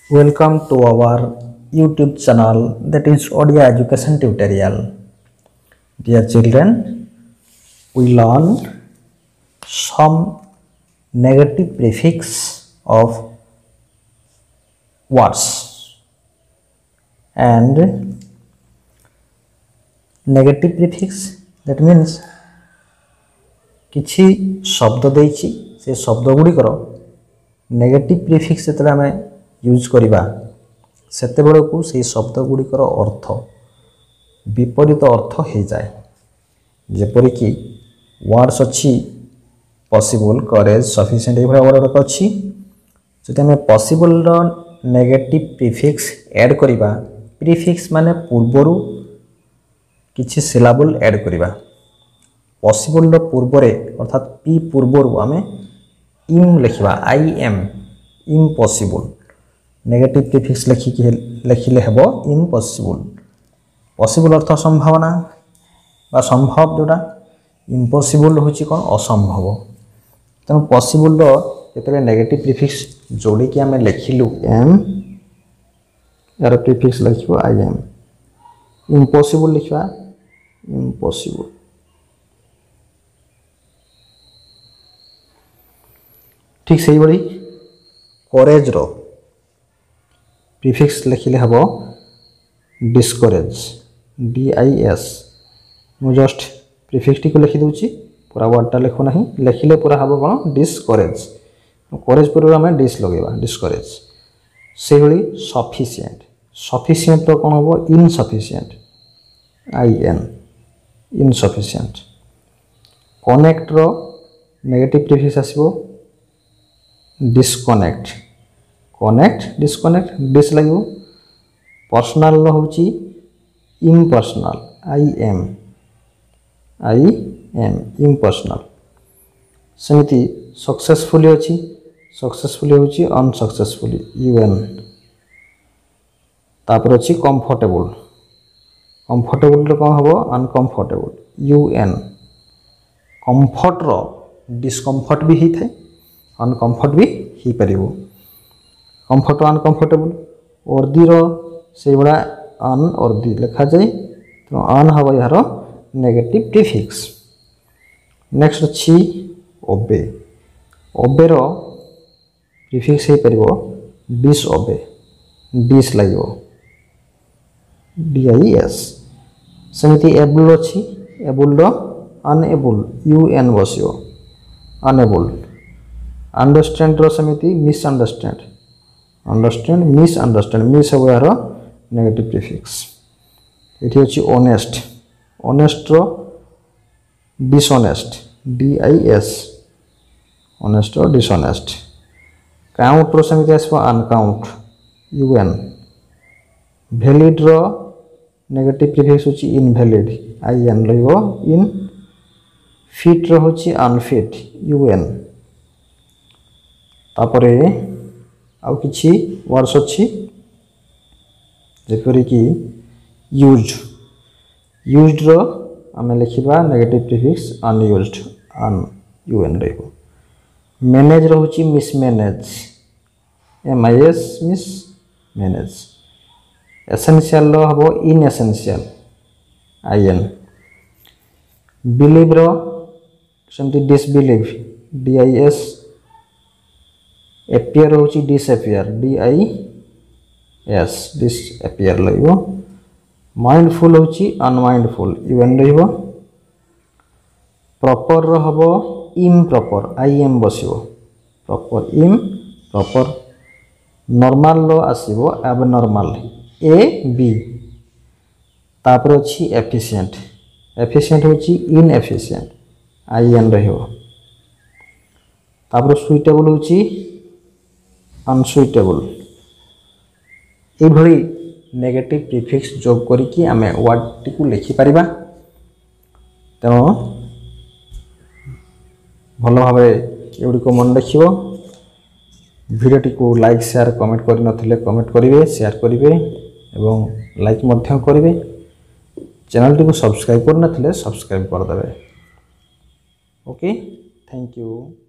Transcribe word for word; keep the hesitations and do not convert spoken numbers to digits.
Welcome to our YouTube channel, that is Odia Education Tutorial. Dear children, we learn some negative prefix of words, and negative prefix that means किछि शब्द देछि से शब्द गुडी करो negative prefix जेतले हमें use करिबा सेते बेले को से शब्द गुडी करो अर्थ विपरीत अर्थ हे जाय। जेपरि कि वर्ड्स अछि पॉसिबल, करेज, सफिशिएंट, ए भरा वर्ड अछि। जति हमें पॉसिबल रो नेगेटिव प्रीफिक्स ऐड करिबा, प्रीफिक्स माने पूर्वरु किछि सिलाबल ऐड करिबा। पॉसिबल रो पूर्वरे अर्थात पी पूर्वरु आमे इम लिखिबा, I M impossible. Negative prefix लिखि कि लिखिले हेबो इम्पॉसिबल। पॉसिबल अर्थ संभावना बा संभव जोडा, इम्पॉसिबल होछि कोन असंभव। त पॉसिबल रो जेतले नेगेटिव प्रीफिक्स जोडी कि आमे लिखिलु एम, यार प्रीफिक्स लिखिबो आई एम। इम्पॉसिबल लिखिबा इम्पॉसिबल। ठीक से बड़ी करेज रो प्रीफिक्स लिखिले हबो डिस्करेज, डी आई एस। मु जस्ट प्रीफिक्स टी को लिखि दोछि, पूरा वर्डटा लिखो नाही, लिखिले पूरा हबो कोन डिस्करेज। करेज पूरा हमें डिस लगेबा डिस्करेज। से बड़ी सफिशिएंट, सफिशिएंट तो कोन हबो insufficient, I N insufficient. Connect रो नेगेटिव प्रीफिक्स आसीबो डिस्कनेक्ट, कनेक्ट डिस्कनेक्ट डिस लागो। पर्सनल रो होची impersonal, I M I M impersonal. समिति सक्सेसफुली होची, सक्सेसफुली होची अनसक्सेसफुली, यू एन। तापर होची कंफर्टेबल, कंफर्टेबल रो कोन हबो अनकंफर्टेबल, यू एन। कंफर्ट रो डिस्कंफर्ट भी ही थे, अनकंफर्ट भी ही परिबो। Comfort uncomfortable. अर्दी रो से बड़ा अन अर्दी लिखा जाय, तो अन हबो यार नेगेटिव प्रीफिक्स। नेक्स्ट अछि ओबे। ओबे रो प्रीफिक्स हे परिबो डिसओबे, डिस लागो, डी आई एस। समिति एबल अछि, एबल रो अनएबल, यू एन बसियो, अनएबल। अंडरस्टैंड रो समिति मिसअंडरस्टैंड, अंडरस्टैंड मिसअंडरस्टैंड, मिस हो यार नेगेटिव प्रीफिक्स। एठी अछि ऑनेस्ट, ऑनेस्ट रो dishonest, D I S, honest रो डिसऑनेस्ट। काउंट रो समिति आसबो अनकाउंट, यू एन। वैलिड रो नेगेटिव प्रीफिक्स होछि इनवैलिड, आई एन लइबो इन। फिट रो होछि अनफिट, यू एन। तापरे आउ किछि वर्ड्स अछि जेपरि कि यूज्ड। यूज्ड रो आमे लिखिबा negative prefix unused, un U N रहबो। मैनेज रो होछि mismanage, M I S mis manage. Essential रो हबो इनएसेंशियल, आई एन। बिलीव रो समथि disbelieve, D I S. Appear होची disappear, D I S, disappear लइबो। माइंडफुल होची अनमाइंडफुल, यू एन रहबो। प्रॉपर रो हबो इम्प्रॉपर, आई एम बसिबो, प्रॉपर इम प्रॉपर। नॉर्मल रो आसीबो एबनॉर्मल, ए बी। तापर अछि एफिशिएंट, एफिशिएंट होची इनएफिशिएंट, आई एन रहबो। तापर सुइटेबल होची अनसुइटेबल। ए भली नेगेटिव प्रीफिक्स जोग करी कि आमे वर्ड टी को लिखि परिबा। तेनो भलो भाबे एउडी को मन रखिबो। वीडियो टी को लाइक शेयर कमेंट करि नथिले कमेंट करिवे, शेयर करिवे एवं लाइक मध्य करिवे। चैनल टी को सब्सक्राइब कर नथिले सब्सक्राइब कर देबे। Okay, thank you.